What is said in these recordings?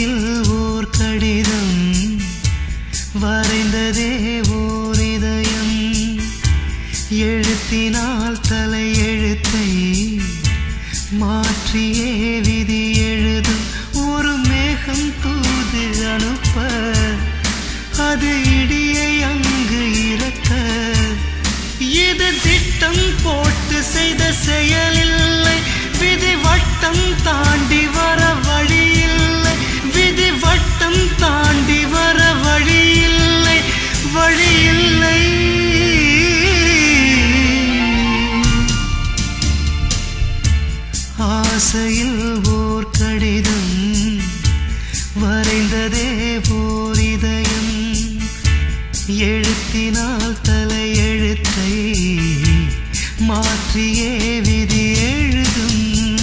ஆசையில் ஓர் கடிதம் வரைந்ததே ஓர் இதயம் எழுத்தினால் தலையெழுத்தை மாற்றியே விதி எழுதும் ஒரு மேகம் தூது அனுப்ப அது இடியை அங்கு இறக்க இது திட்டம் போட்டு செய்த செயலில்லை விதி வட்டம் தாண்டி வர வழியில்லை விதி வட்டம் தாண்டி வர வழியில்லை வழியில்லை ஆசையில் ஓர் கடிதம் வரைந்ததே ஓர் இதயம் எழுத்தினால் தலையெழுத்தை மாற்றியே விதி எழுதும்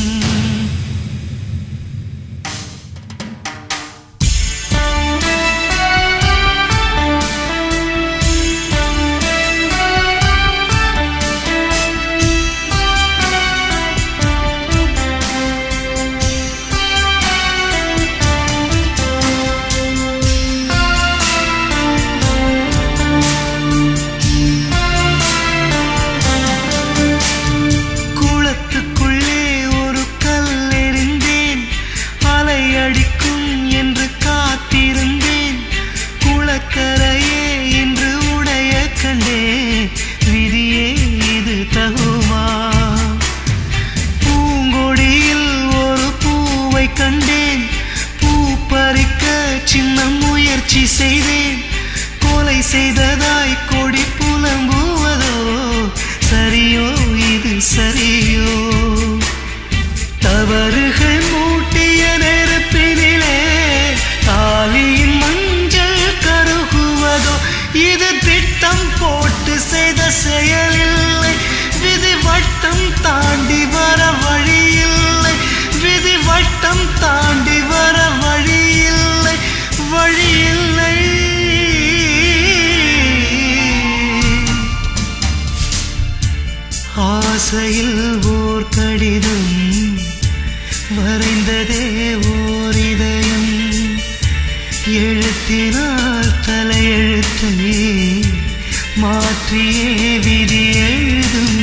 கண்டேன் பூ பறிக்க சின்ன முயற்சி செய்தேன் கொலை செய்ததாய் கொடி புலம்புவதோ சரியோ இது சரியோ தவறுகள் மூட்டிய நெருப்பினிலே தாலியின் மஞ்சள் கருகுவதோ இது திட்டம் போட்டு செய்த செயலில்லை விதி வட்டம் தாண்டி வர வழியில்லை விதி வட்டம் தாண்டி வர வழியில்லை வழியில்லை ஆசையில் ஓர் கடிதம் வரைந்ததே ஓர் இதயம் எழுத்தினால் தலையெழுத்தை மாற்றியே விதி எழுதும்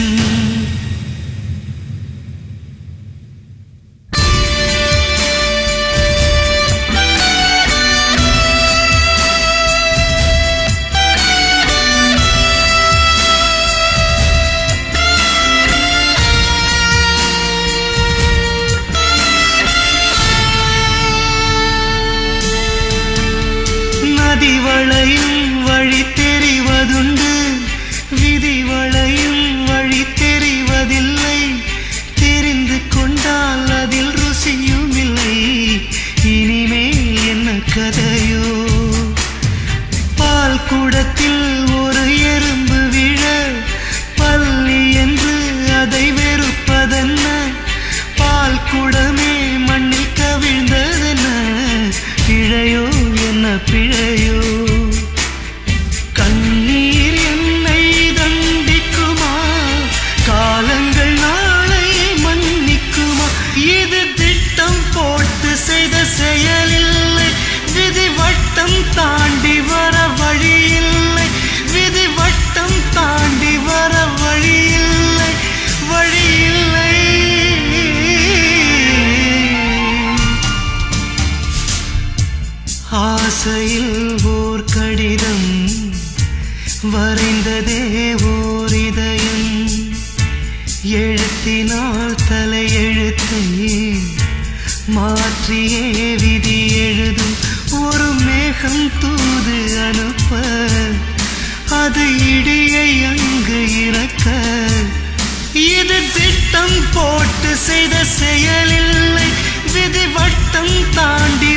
நதி வளையும் வழி தெரிவதுண்டு விதி வளையும் வழி தெரிவதில்லை தெரிந்து கொண்டால் அதில் ருசியும் இல்லை இனிமேல் என்ன கதையோ பால் குடத்தில் ஒரு எறும்பு விழ பள்ளி என்று அதை வெறுப்பதென்ன பால் குடமே மண்ணில் கவிழ்ந்ததென்ன பிழையோ என்ன பிழையோ கண்ணீர் என்னை தண்டிக்குமா காலங்கள் நாளை மன்னிக்குமா இது திட்டம் போட்டு செய்த செயலில்லை விதி வட்டம் தாண்டி வர வழியில்லை விதி வட்டம் தாண்டி வர வழியில்லை வழியில்லை ஆசையில் ஓர் கடிதம் வரைந்ததே ஓர் இதயம் எழுத்தினால் தலையெழுத்தை மாற்றியே விதி எழுதும் ஒரு மேகம் தூது அனுப்ப அது இடியை அங்கு இறக்க இது திட்டம் போட்டு செய்த செயலில்லை விதி வட்டம் தாண்டி